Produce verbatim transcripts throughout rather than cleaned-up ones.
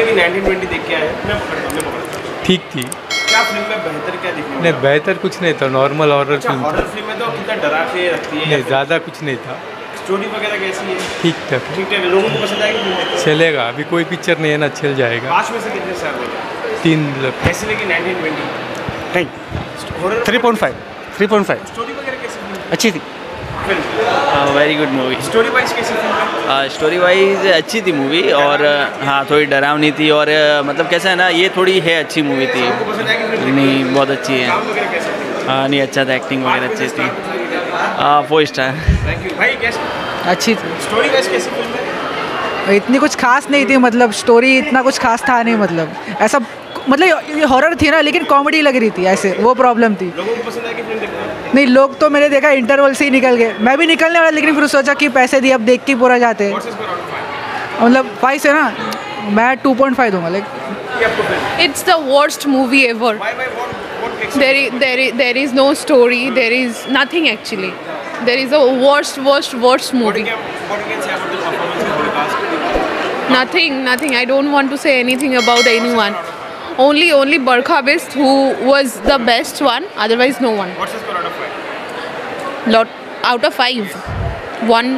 लगी nineteen twenty देख के आए? मैं पकड़ता हूं, मैं पकड़ता हूं। ठीक थी। क्या फिल्म में बेहतर क्या दिखने नहीं बेहतर कुछ नहीं था, नॉर्मल हॉरर अच्छा, फिल्म हॉरर था। फिल्म में तो कितना डरा के रखती है। नहीं ज़्यादा कुछ नहीं था। स्टोरी वगैरह कैसी है? ठीक था। ठीक ठाक, लोगों को पसंद आएगी फिल्म? चलेगा, अभी कोई पिक्चर नहीं है ना, चल जाएगा। पाँच में से कितने स्टार दोगे? तीन लग। कैसी लगी नाइनटीन ट्वेंटी? नहीं, horror three point five three point five story वगैरह कैसी थी? अच्छी थी। Film very good movie. Story wise कैसी फिल्म? स्टोरी वाइज अच्छी थी मूवी और हाँ थोड़ी डरावनी थी और uh, मतलब कैसा है ना, ये थोड़ी है अच्छी मूवी थी। आपको पसंद आएगी फिल्म? नहीं बहुत अच्छी है। काम वगैरह कैसा थी? हाँ नहीं अच्छा था, एक्टिंग वगैरह अच्छी थी। Four star. थैंक यू भाई। कैसी अच्छी थी। स्टोरी वाइज कैसी फिल्म है? इतनी कुछ खास नहीं थी, मतलब स्टोरी इतना कुछ खास था नहीं, मतलब ऐसा मतलब ये हॉरर थी ना, लेकिन कॉमेडी लग रही थी ऐसे, वो प्रॉब्लम थी। लोगों को पसंद आएगी फिल्म देखना? नहीं, लोग तो मैंने देखा इंटरवल से ही निकल गए। मैं भी निकलने वाला, लेकिन फिर सोचा कि पैसे दिए अब देख के पूरा जाते हैं। What's your score out of five? मतलब फाइव से ना मैं टू पॉइंट फाइव दूंगा। लाइक ये आपको film? It's the worst movie ever. Why why what what makes There is, there is, there is no story. There is nothing actually. There is a worst, worst, worst What movie. you can what you can say about the performance of the cast? Nothing, nothing. I don't want to say anything about anyone. Only, only Barkha Bist who was the best one. Otherwise, no one. What's your score out of five? Lot out of five. One.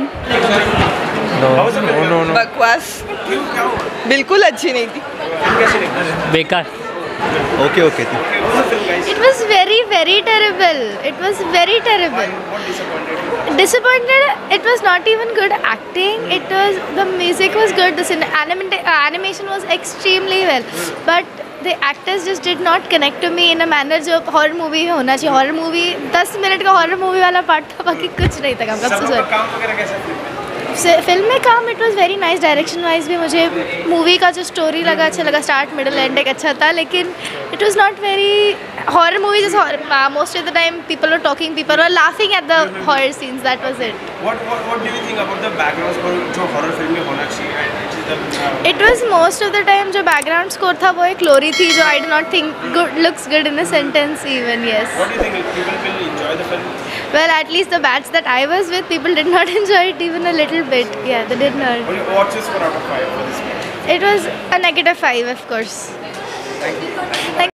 How was the film? बकवास, क्यों क्या हुआ? बिल्कुल अच्छी नहीं थी। Film कैसी लगी? बेकार। ओके ओके थी। Okay, what was the film guys? It was very, very terrible. It was very terrible. What disappointed you? Disappointed. It was not even good acting. It was the music was good. The cin- anima- uh, animation was extremely well, but the actors just did not connect to me in a manner जो horror movie में होना चाहिए। Horror movie दस minute का horror movie वाला part था, बाकी कुछ नहीं था। काम सब का का काम वगैरह कैसा फिल्म में? फिल्म में काम it was very nice. Direction wise भी मुझे मूवी का जो स्टोरी लगा अच्छा लगा, स्टार्ट मिडल एंड एक अच्छा था, लेकिन it was not very horror movie. Just most of the time people are talking, people are laughing at the horror scenes, that was it. What what what do you think about the background score जो horror film में होना चाहिए? And which is the it was most of the time जो background score था वो एक लोरी थी, जो I do not think good looks good in a sentence even. Yes, What do you think people will enjoy the film? well at least the batch that I was with, people did not enjoy it even a little bit. Yeah, they did not. What what's your score out of five for this film? It was a negative five, of course. Thank you. Thank